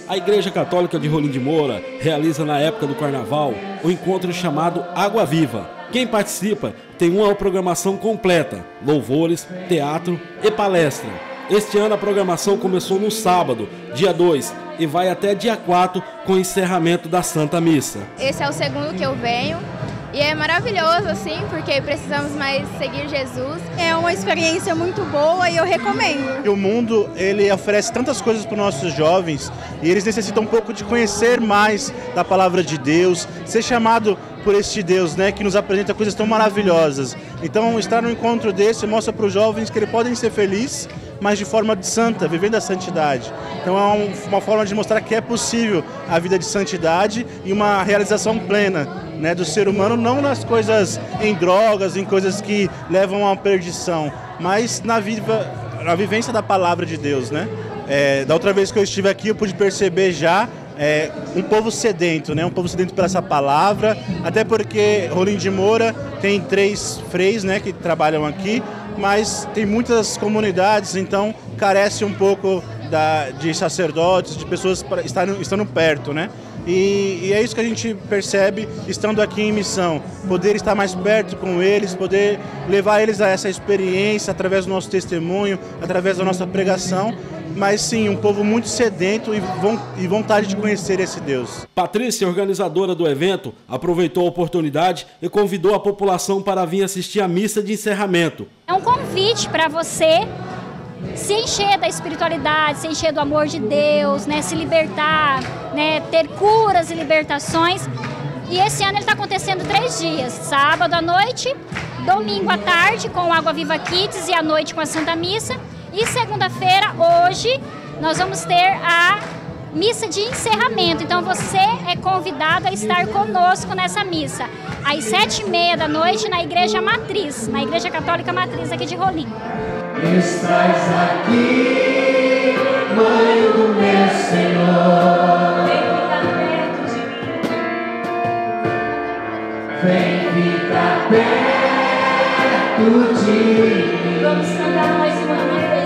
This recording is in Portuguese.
A Igreja Católica de Rolim de Moura realiza na época do Carnaval o encontro chamado Água Viva. Quem participa tem uma programação completa, louvores, teatro e palestra. Este ano a programação começou no sábado, dia 2, e vai até dia 4 com o encerramento da Santa Missa. Esse é o segundo que eu venho. E é maravilhoso, assim, porque precisamos mais seguir Jesus. É uma experiência muito boa e eu recomendo. O mundo, ele oferece tantas coisas para os nossos jovens e eles necessitam um pouco de conhecer mais da palavra de Deus, ser chamado por este Deus, né, que nos apresenta coisas tão maravilhosas. Então, estar no encontro desse mostra para os jovens que eles podem ser felizes, mas de forma santa, vivendo a santidade. Então é uma forma de mostrar que é possível a vida de santidade e uma realização plena, né, do ser humano, não nas coisas em drogas, em coisas que levam à perdição, mas na vivência da palavra de Deus, né? Da outra vez que eu estive aqui eu pude perceber já um povo sedento, né? Um povo sedento por essa palavra, até porque Rolim de Moura tem 3 freis, né, que trabalham aqui, mas tem muitas comunidades, então carece um pouco de sacerdotes, de pessoas estando perto, né? E é isso que a gente percebe estando aqui em missão, poder estar mais perto com eles, poder levar eles a essa experiência através do nosso testemunho, através da nossa pregação, mas sim, um povo muito sedento e vontade de conhecer esse Deus. Patrícia, organizadora do evento, aproveitou a oportunidade e convidou a população para vir assistir a missa de encerramento. É um convite para você se encher da espiritualidade, se encher do amor de Deus, né, se libertar, né, ter curas e libertações. E esse ano ele está acontecendo 3 dias, sábado à noite, domingo à tarde com o Água Viva Kids e à noite com a Santa Missa. E segunda-feira, hoje, nós vamos ter a missa de encerramento. Então você é convidado a estar conosco nessa missa, às 7h30 da noite na Igreja Matriz, na Igreja Católica Matriz aqui de Rolim. Estás aqui, Mãe do meu Senhor. Vem ficar perto de mim. Vamos cantar mais uma vez.